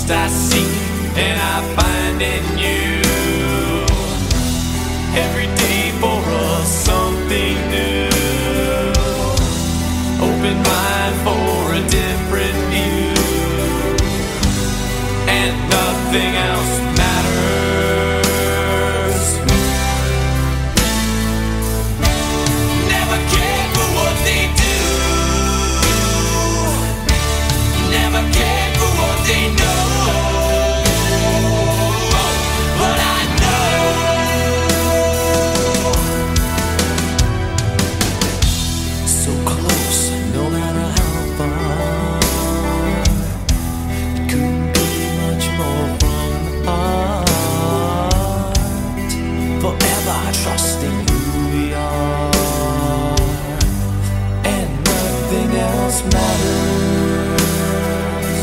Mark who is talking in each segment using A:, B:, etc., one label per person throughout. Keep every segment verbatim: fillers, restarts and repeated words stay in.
A: Trust I seek and I find in you. Every day for us something new. Open mind for a different view, and nothing else matters. Never cared for what they do. Never cared for what they know. But I know so close, no matter how far. It couldn't be much more from the heart. Forever trusting who we are, and nothing else matters.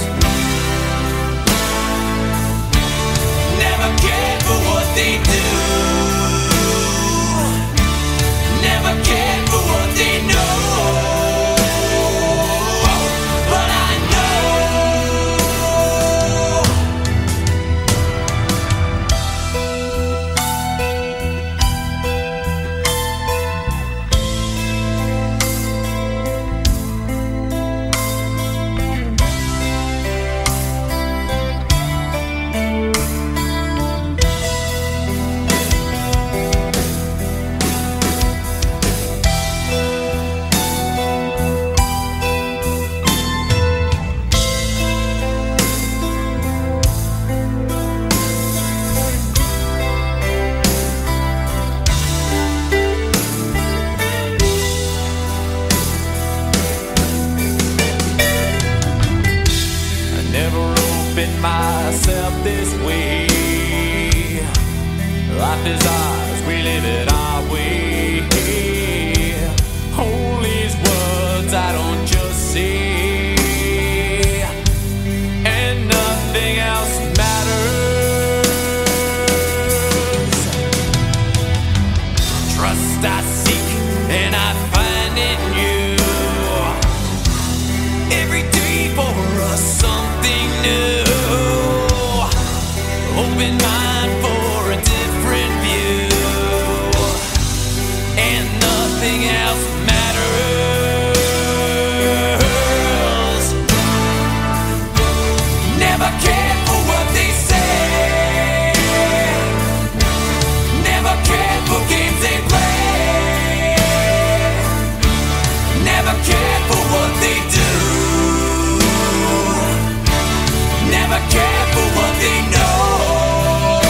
A: Never cared for what they do. Never cared for what they know. But I know myself this way. Life is ours, we live it our way. All these words I don't just say, and nothing else matters. Trust I seek and I find in you. Every day for us something new. Open mind for a different view, and nothing else matters. Never cared for what they say. Never cared for games they play. Never cared for what they do. Never cared for what they know.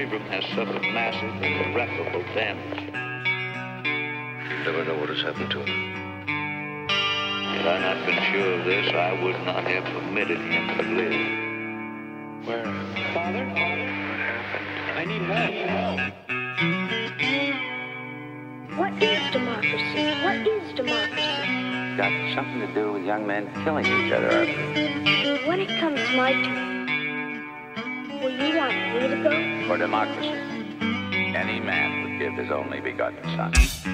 B: cerebrum has suffered massive and irreparable damage.
C: You never know what has happened to him.
B: Had I not been sure of this, I would not have permitted him to live.
C: Where?
D: Father?
C: What happened?
D: I need help. Help.
E: What is democracy? What is democracy?
F: Got something to do with young men killing each other.
E: When it comes my turn, will you want me to go?
F: For democracy, any man would give his only begotten son.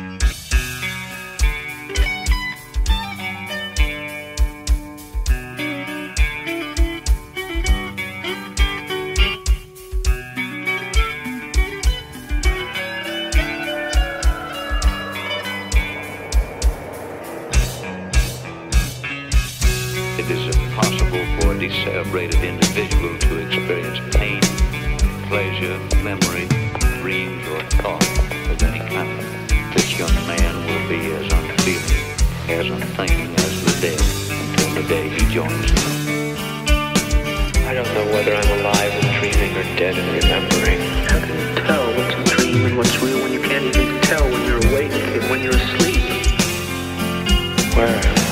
B: It is impossible for a decerebrated individual to experience pain, pleasure, memory, dreams, or thought of any kind. This young man will be as unfeeling, as unthinking as the dead until the day he joins them.
C: I don't know whether I'm alive and dreaming or dead and remembering.
G: How can you tell what's a dream and what's real when you can't even tell when you're awake and when you're asleep?
C: Where am I?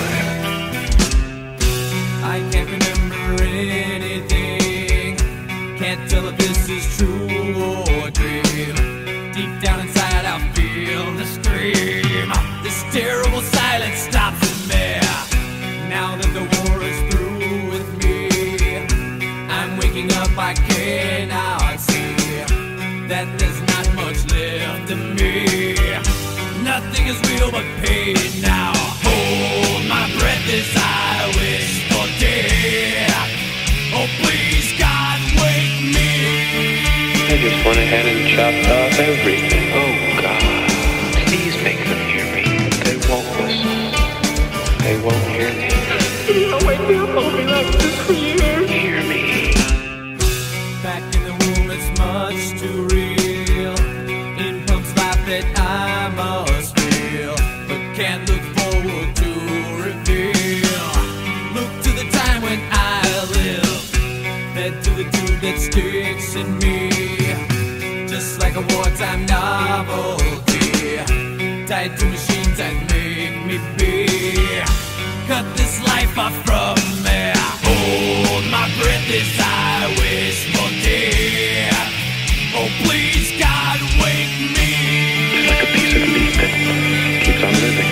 A: I can't remember anything. Can't tell if this is true or a dream. Deep down inside I feel the scream. This terrible silence stops in me. Now that the war is through with me, I'm waking up, I cannot see that there's not much left of me. Nothing is real but pain now. Hold my breath as I wish for death. Oh please God, wake me.
C: I just went ahead and chopped off everything. Oh God, please make them hear me. They won't listen. They won't hear me.
G: I'll wake me up, I'll be like this for years.
C: Hear me.
A: Back in the room, it's much too real. In pumps life that I must feel, but can't look forward to reveal. Look to the time when I lived, head to the dude that sticks in me, just like a wartime novelty, tied to machines that make me be. Cut this life off from me. Hold my breath as I wish for death. Oh please God, wake me.
C: It's like a piece of meat that keeps on living.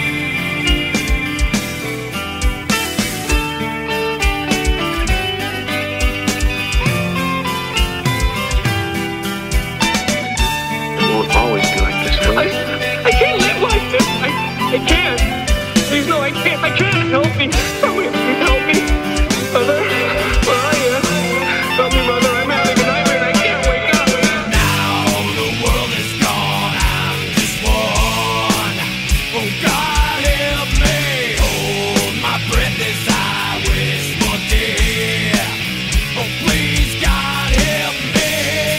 G: It won't always be like this, will
D: I,
G: it?
D: I can't live like this. I, I can't. Please, no, I can't. I can't. Help me. Somebody help me. Mother, where are you? Help me, Mother. I'm having a nightmare and I can't wake up.
A: Now the world is gone, I'm just one. Oh God, help me. Hold my breath as I wish for death. Oh please God, help me.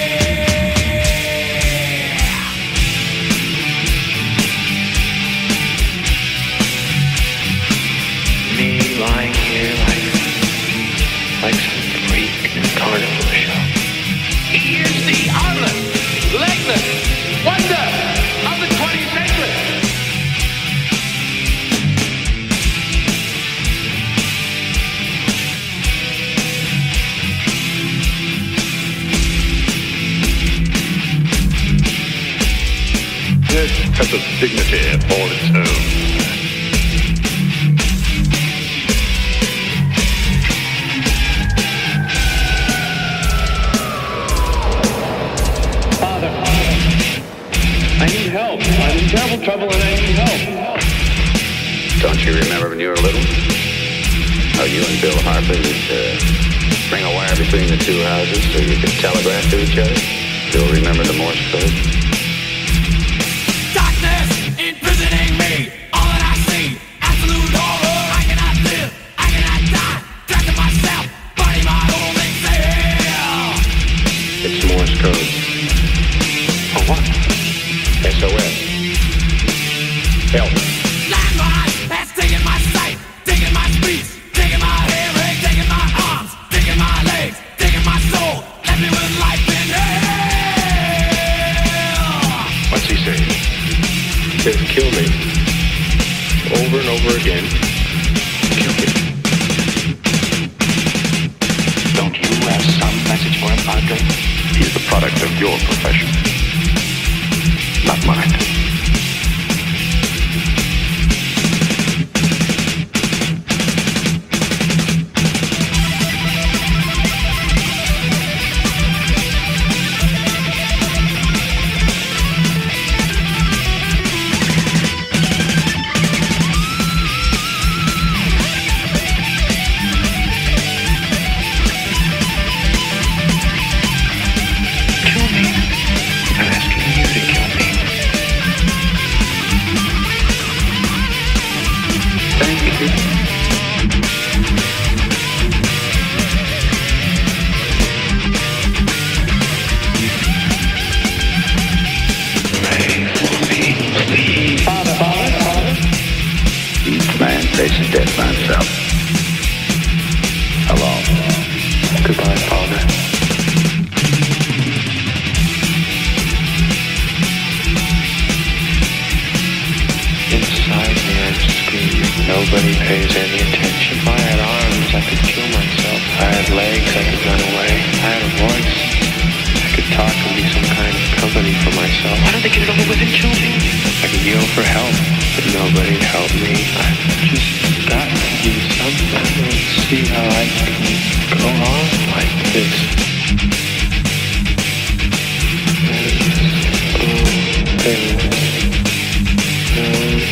C: Me lying here like, like some freak carnival show.
H: He is the armless, legless wonder of the twentieth century.
B: This has a dignity all its own.
D: Father, I need help. I'm in terrible trouble and I need help.
F: Don't you remember when you were little? How you and Bill Harper used to string a wire between the two houses so you could telegraph to each other? Still remember the Morse code?
A: Darkness imprisoning me. All that I see, absolute horror. I cannot live, I cannot die. Trapped in myself, body my holding cell.
C: It's Morse code.
F: For what? S O S. Help.
A: Landmine has taken my sight, taken my speech, taken my hearing, taken my arms, taken my legs, taken my soul, left me with life in hell.
C: he say? He says, kill me. Over and over again. Kill me.
B: Don't you have some message for him, Padre?
F: He's the product of your profession, not mine. Faces death by himself. Alone.
C: Goodbye, Father. Inside me, I'm screaming. Nobody pays any attention. If I had arms, I could kill myself. If I had legs, I could run away. If I had a voice, I could talk and be some kind of company for myself. Why don't they get it over with and kill me? I could yell for help, but nobody'd help me. I've just got to do something and see how I can go on like this. And, oh, there.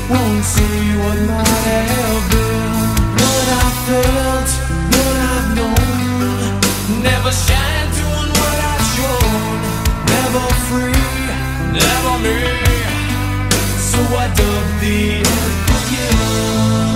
A: won't see what might have been. What I felt, what I've known, never shine doing what I've shown. Never free, never me. So I dug the unforgiven.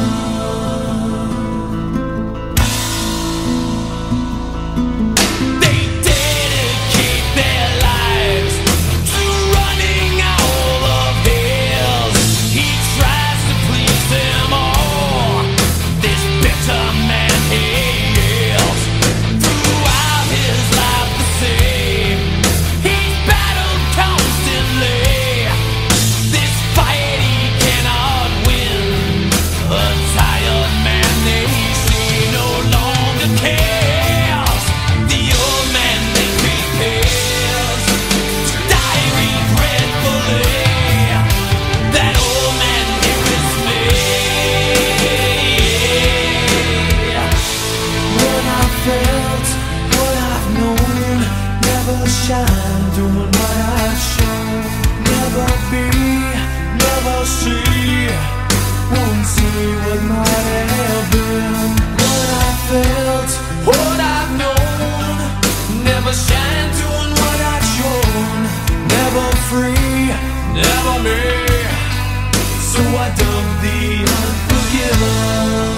A: Shine, doing what I've shown. Never be, never see. Won't see what might have been. What I felt, what I've known. Never shine, doing what I've shown. Never free, never me. So I dug the unforgiven.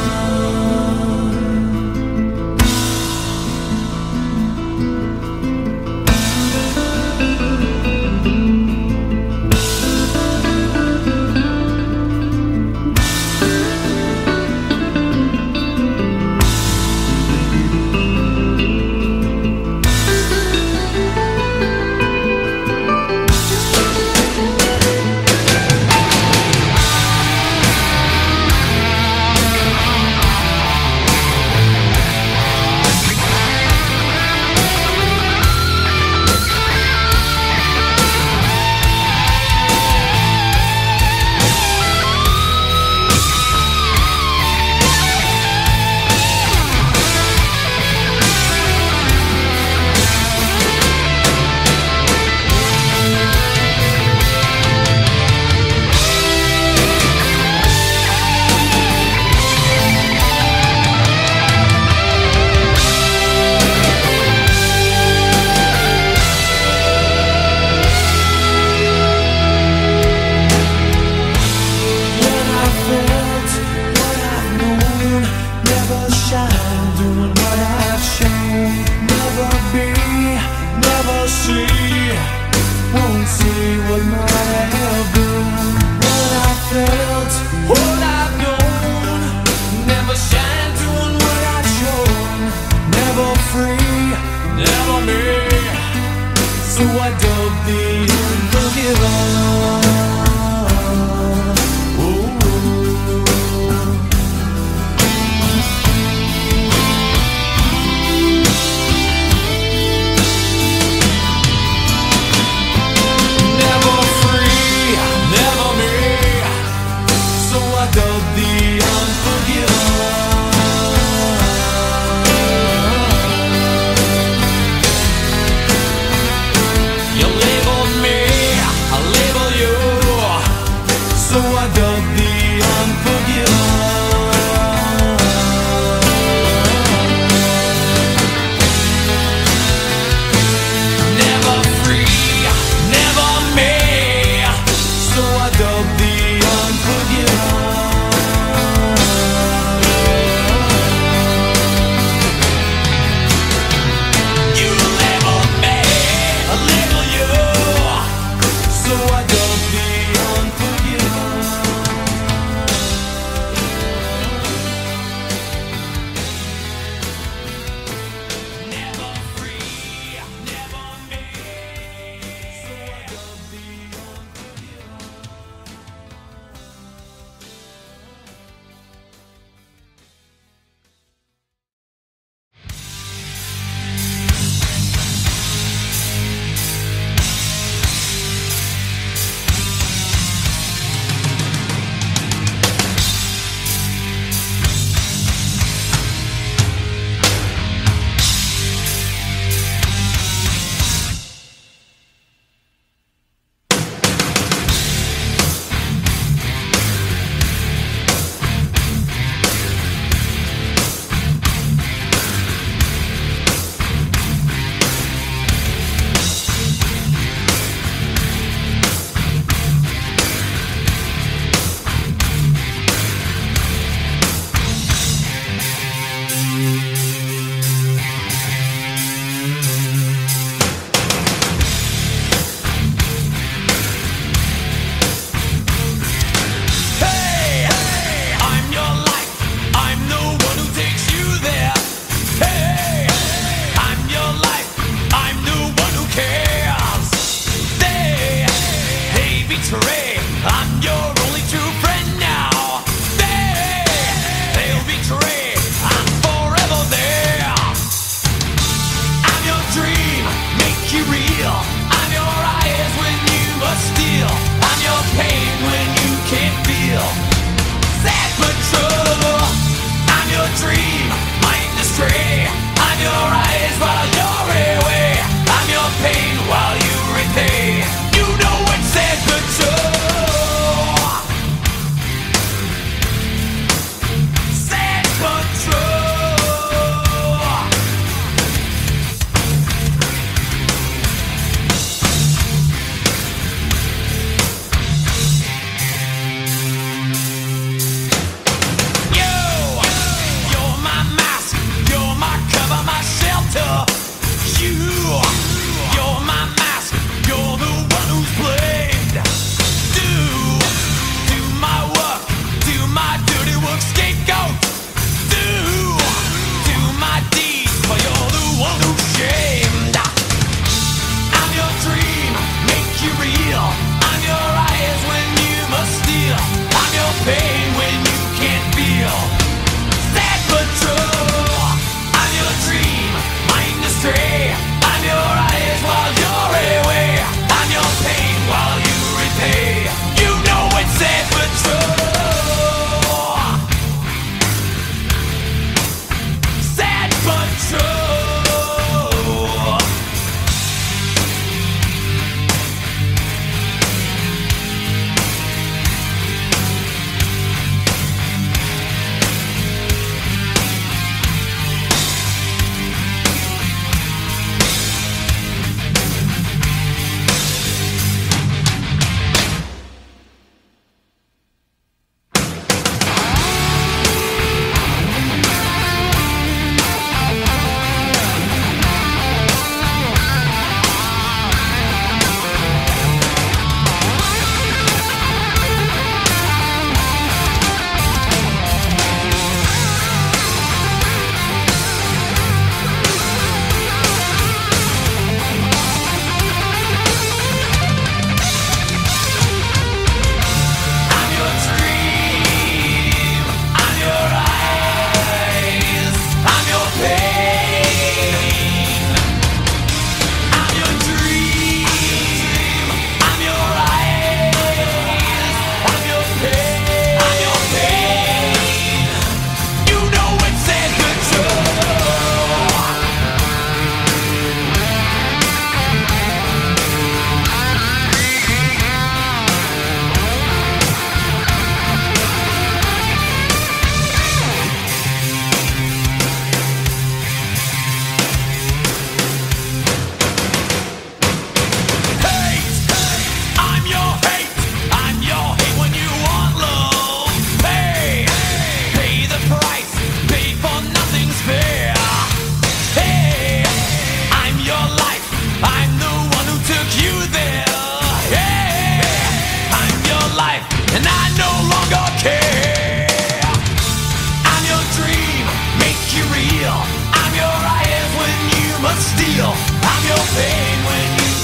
A: Won't see what might have been. What I felt, what I've known. Never shine doing what I've shown. Never free, never me. So I dug the unforgiven. You labeled me, I label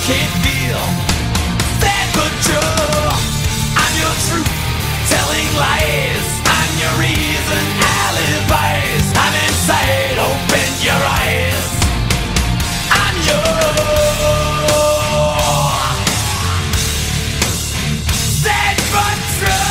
A: can't feel. Stand but true. I'm your truth, telling lies. I'm your reason, alibis. I'm inside, open your eyes. I'm your stand but true.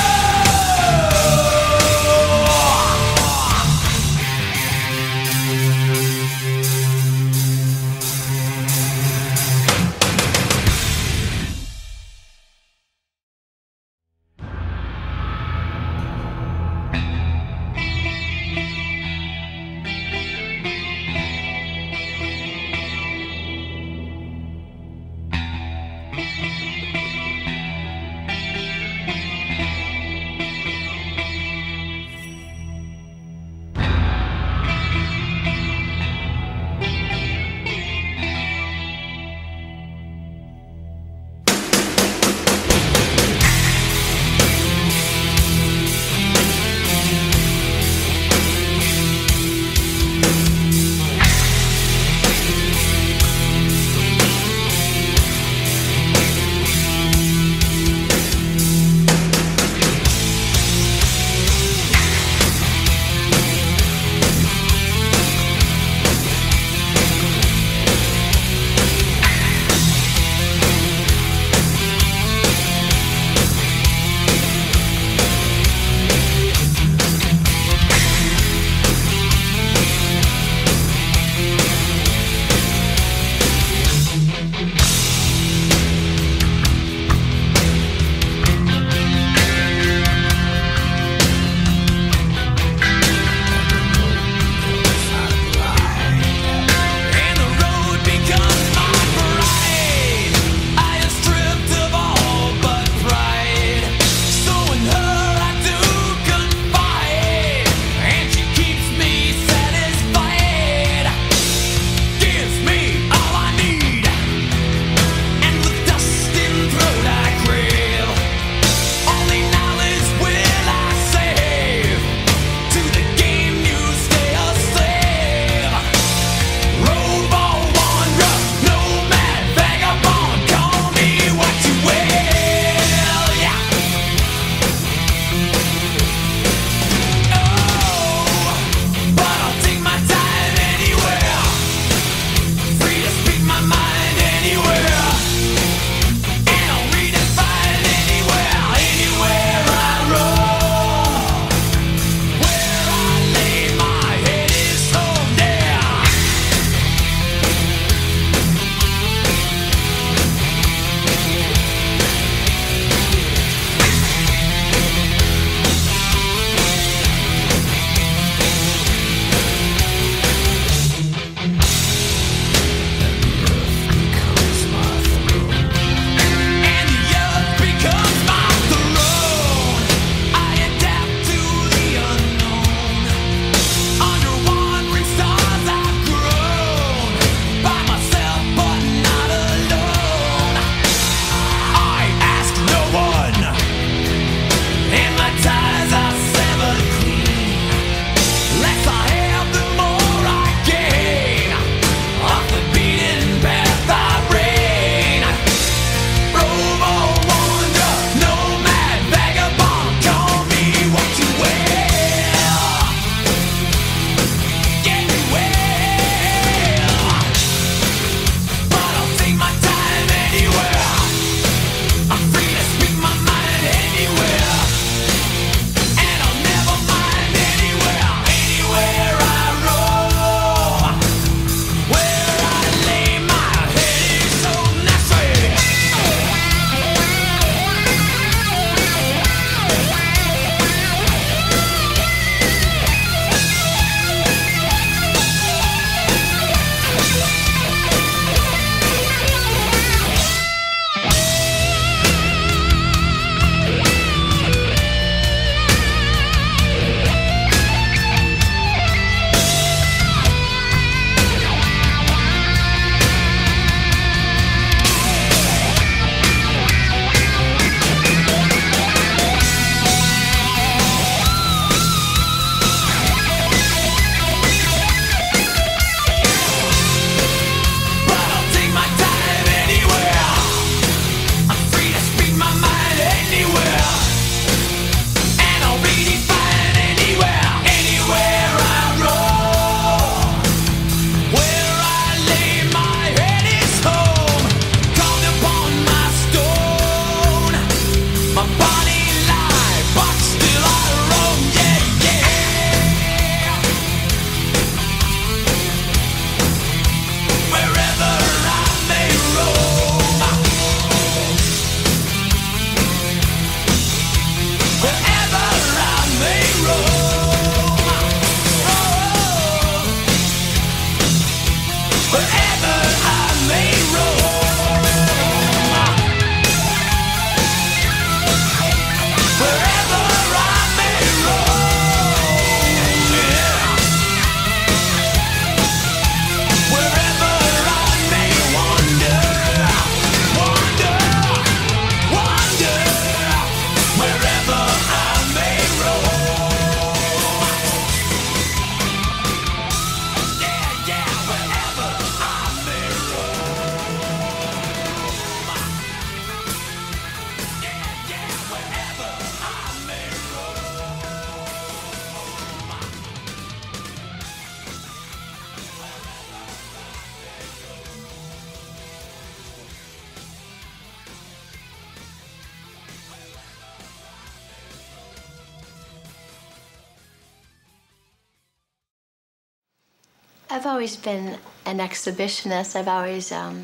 I: I've always been an exhibitionist. I've always, um,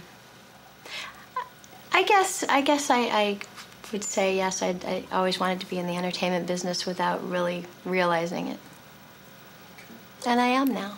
I: I guess, I guess I, I would say yes. I, I always wanted to be in the entertainment business without really realizing it, and I am now.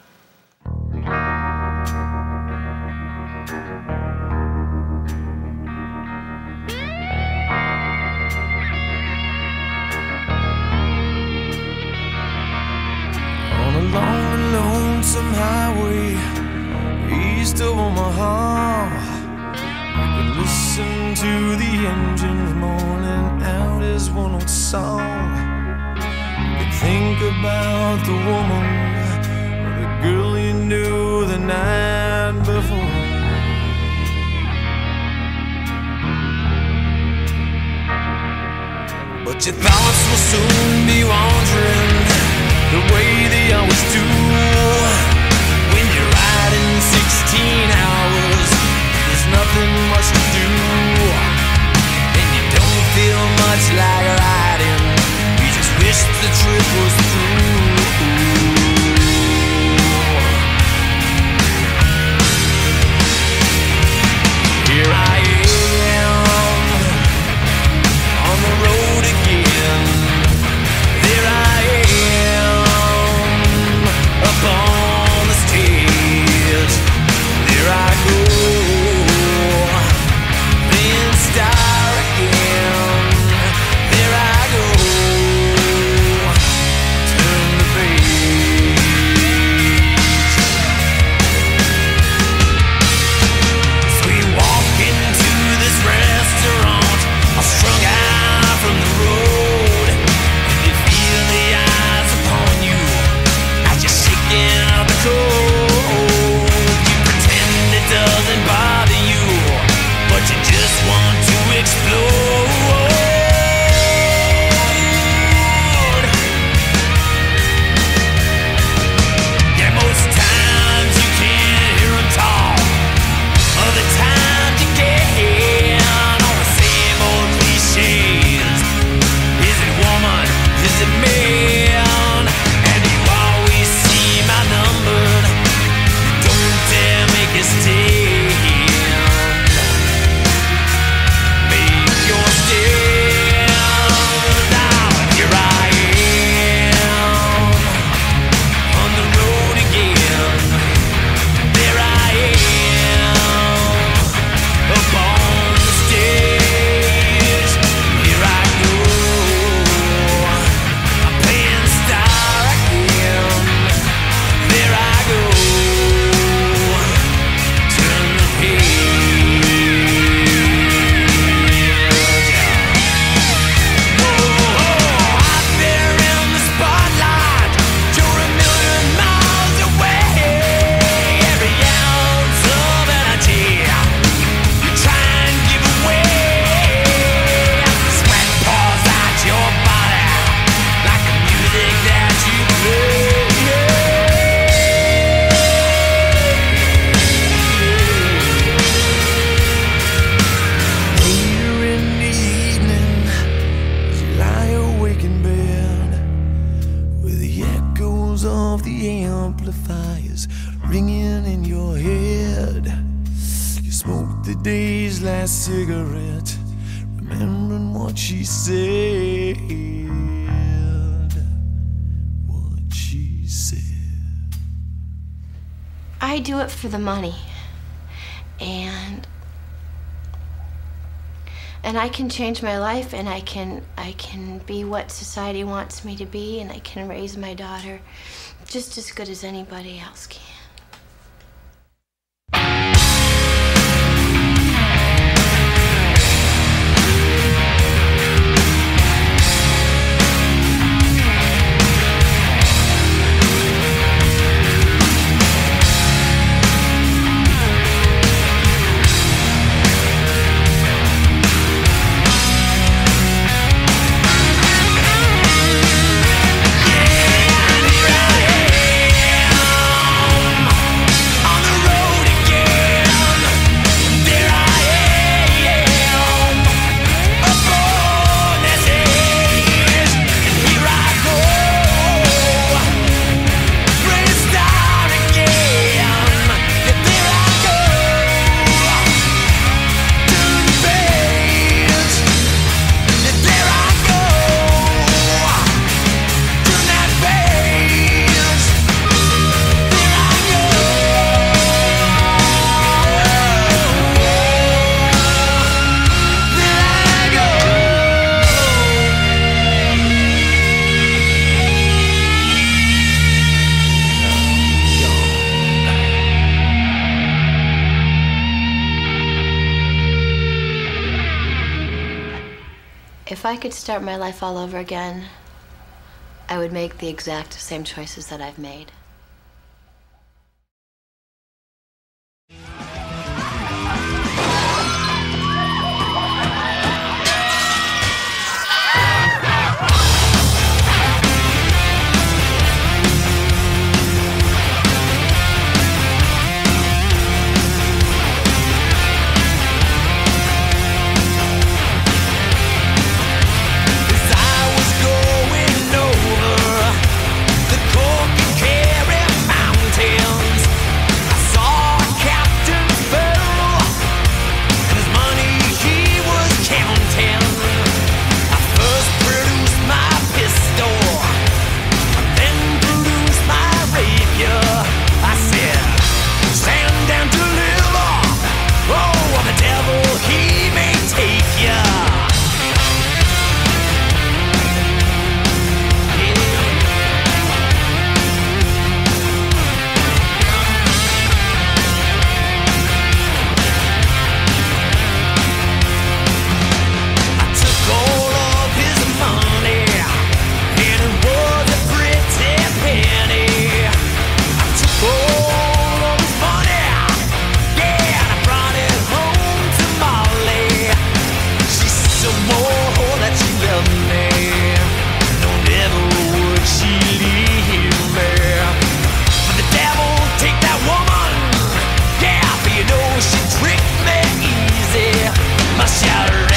A: On a long, lonesome highway east of Omaha, you can listen to the engines moaning out his one old song. You can think about the woman or the girl you knew the night before. But your thoughts will soon be wandering the way they always do. When you're riding sixteen hours, there's nothing much to do, and you don't feel much like riding. You just wish the trip was through. Here I am on the road again. There I am up on the stage. There I go, then star again. There I go, turn the page. So we walk into this restaurant, all strung out from the road, and you feel the eyes upon you as you're shaking out the cold. You pretend it doesn't bother you, but you just want to explode. Yeah, most times you can't hear 'em talk. Other times you can, all the same old cliches. Is it woman? Is it man? And you always seem outnumbered. Don't dare make a stand. Make your stand. Now here I am on the road again. There I am up on the stage. Here I go, I'm playing star again. There I go, turn the page. Whoa, out there in the spotlight, you're a million miles away. Every ounce of energy you try and give away. Sweat pours out your body like the music that you play. Later in the evening, as you lie awake in bed, with the echoes of the amplifiers ringing in your head, you smoke the day's last cigarette, remembering what she said. What she said.
I: I do it for the money, and and I can change my life, and I can I can be what society wants me to be, and I can raise my daughter just as good as anybody else can.
A: Yeah, here I am
I: If I could start my life all over again, I would make the exact same choices that I've made.
A: She tricked me easy. My shadow